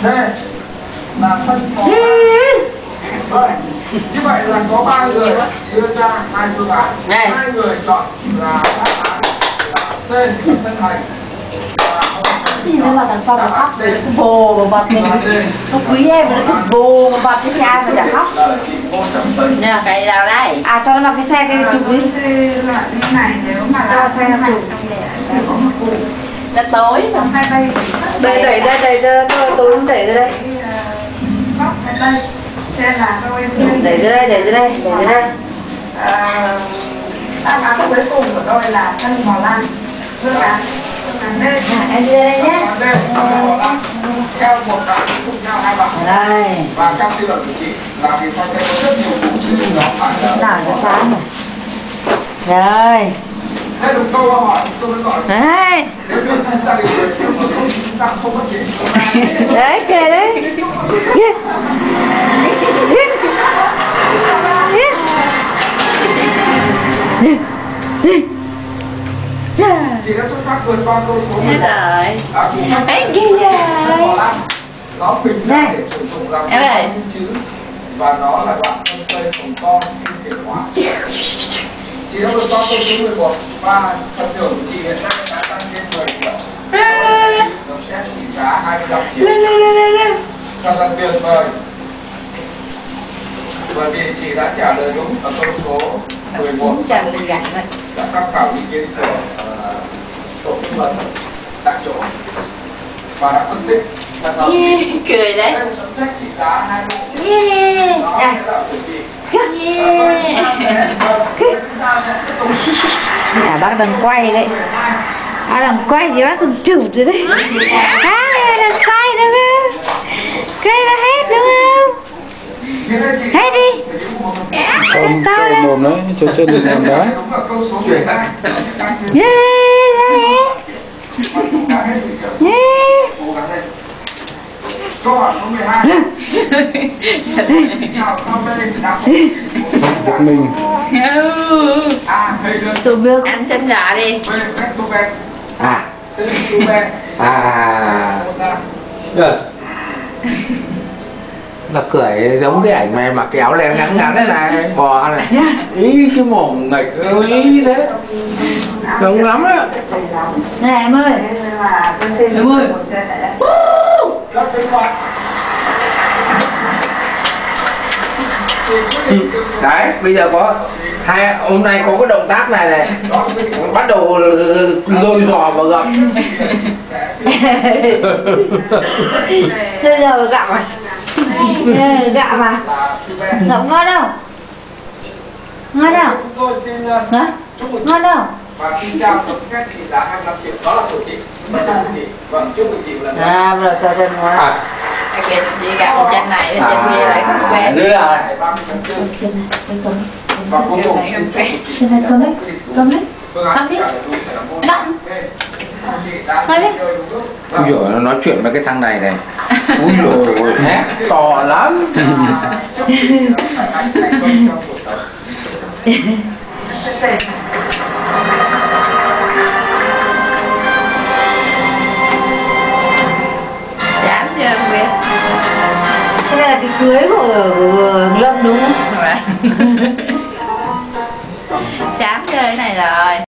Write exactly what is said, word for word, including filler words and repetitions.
D là thân có ba. Như vậy là có ba người đưa ra hai phương án. Hai người chọn là đáp án là C là thân hành. Thì nếu mà thằng Phong nó khóc thì nó vồ vào bật mình. Nó quý em mà nó cứ vồ vào bật cái cha mà chả khóc. Nè, cái nào đây? À cho nó vào cái xe cái chụp đi. Là như này nếu mà là xe chụp chỉ có một cụ. Nó tối mà. Hai tay Đẩy đẩy ra đẩy ra tôi cũng đẩy ra đây. góc hai tay. Xe là tôi Đẩy ra đây, đẩy ra đây, đẩy ra đây. đáp án cuối cùng của tôi là thân bò lan. Phương án phương án D. Em đi đây nhé. Theo một bạn cùng nhau hai bạn. Đây. Và trong suy luận của chị là vì con có rất nhiều vụ chứ nó phải là Nào nó sáng này. Rồi. thế được câu câu hỏi tôi mới gọi Đấy. nếu như gia đình người mà không chúng ta không có chuyện Đấy kìa đấy. Hiếp. Hiếp. Hiếp. Hiếp. Hiếp. chị đã xuất sắc vượt qua câu số mười một. Rồi. À, cũng không Đấy phải kìa. bỏ lắm. Nó bình ra để sử dụng làm Em ơi. chứ và nó là đoạn thân câyของcon kinh điển hóa. Chị đã vượt qua câu số mười một và phần thưởng của chị hiện nay đã tăng lên mười triệu. Được xét trị giá hai mươi lăm triệu. Thật là tuyệt vời. Bởi vì chị đã trả lời đúng ở câu số mười một. Chẳng mình gạch vậy. Đã tham khảo ý kiến của uh, tổ tư vấn tại chỗ và đã phân tích thật hợp lý. Yeah, cười đấy. Đây là sấm xét trị giá hai mươi triệu. Yeah. Đó À. sẽ là của chị. Yeah. À, bác đang quay đấy. Bác đang quay thì bác còn chụp rồi đấy. À, đang quay đúng không? Cây nó hết đúng không? Hết đi. Không, cho mồm đấy, cho chân lên mồm đấy. Đúng là câu số mười hai. Yeah, yeah. Yeah. Câu hỏi số mười hai. Nào sau đây là Giật mình. A. Hay đơn. Tụi biết. Ăn chân giò đi. B. Cách cô bé. À. C. Cô bé. À. Được. Là cười giống cái ảnh mày mặc cái áo len ngắn ngắn thế này, bò này. Ý cái mồm này ý thế. Giống lắm á. Này em ơi. Là tôi xin Em ơi. một xe tại đây. Rất tuyệt vời. Đấy, bây giờ có hai hôm nay có cái động tác này này, bắt đầu lôi giò vào gặm. Bây giờ gặm à? Ê, gặm à? Ngậm ngon không? Ngon không? Chúng tôi xin Hả? Ngon không? và xin chào tổng xét trị giá hai mươi lăm triệu, đó là của chị. Và chúc mừng chị. Vâng, chúc mừng chị một lần nữa. À, vừa cho chân ngon. À, Cái kia chị gặp một chân này, bên chân kia lại không quen. nữa là Ngày ba mươi tháng tư. Chân này, chân cầm. Và cuối cùng Này không quen. Chân này cầm đấy. Cầm đấy. phương án Cầm đi. trả lời đúng phải là môn Động. B. Chị đã Cầm đi. chơi đúng lúc. ui dồi, nó nói chuyện với cái thằng này này. Ui dồi, hét to lắm. Và chúc chị là phải thành thành công trong cuộc sống. Chán chưa không biết. Cái này là cái cưới của, của Lâm đúng không? Chán chơi cái này rồi.